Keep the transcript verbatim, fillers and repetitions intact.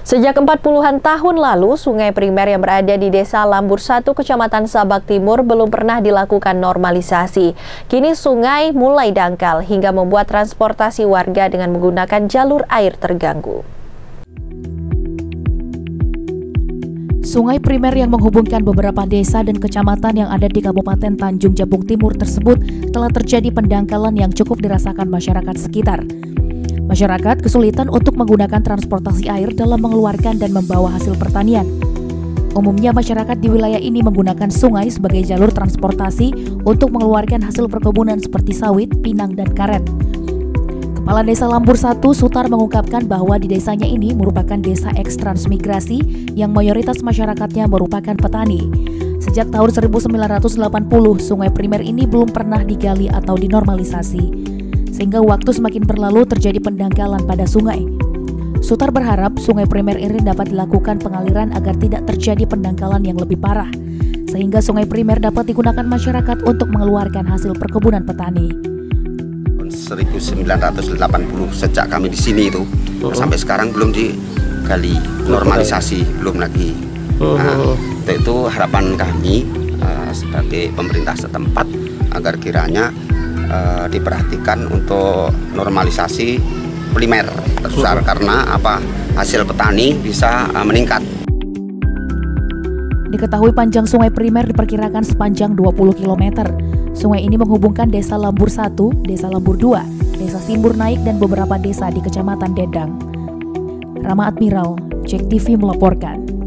Sejak empat puluhan tahun lalu, sungai primer yang berada di Desa Lambur satu, Kecamatan Sabak Timur belum pernah dilakukan normalisasi. Kini sungai mulai dangkal hingga membuat transportasi warga dengan menggunakan jalur air terganggu. Sungai primer yang menghubungkan beberapa desa dan kecamatan yang ada di Kabupaten Tanjung Jabung Timur tersebut telah terjadi pendangkalan yang cukup dirasakan masyarakat sekitar. Masyarakat kesulitan untuk menggunakan transportasi air dalam mengeluarkan dan membawa hasil pertanian. Umumnya masyarakat di wilayah ini menggunakan sungai sebagai jalur transportasi untuk mengeluarkan hasil perkebunan seperti sawit, pinang, dan karet. Kepala Desa Lambur satu, Sutar, mengungkapkan bahwa di desanya ini merupakan desa eks-transmigrasi yang mayoritas masyarakatnya merupakan petani. Sejak tahun seribu sembilan ratus delapan puluh, sungai primer ini belum pernah digali atau dinormalisasi. Sehingga waktu semakin berlalu terjadi pendangkalan pada sungai. Sutar berharap sungai primer ini dapat dilakukan pengaliran agar tidak terjadi pendangkalan yang lebih parah, sehingga sungai primer dapat digunakan masyarakat untuk mengeluarkan hasil perkebunan petani. seribu sembilan ratus delapan puluh sejak kami di sini itu uh-huh. sampai sekarang belum digali normalisasi, uh-huh. belum lagi. Nah, untuk itu harapan kami uh, sebagai pemerintah setempat agar kiranya Uh, diperhatikan untuk normalisasi primer terbesar uh. karena apa hasil petani bisa uh, meningkat. Diketahui panjang sungai primer diperkirakan sepanjang dua puluh kilometer. Sungai ini menghubungkan Desa Lambur satu, Desa Lambur dua, Desa Simbur Naik, dan beberapa desa di Kecamatan Dedang. Rama Admiral, Cek T V melaporkan.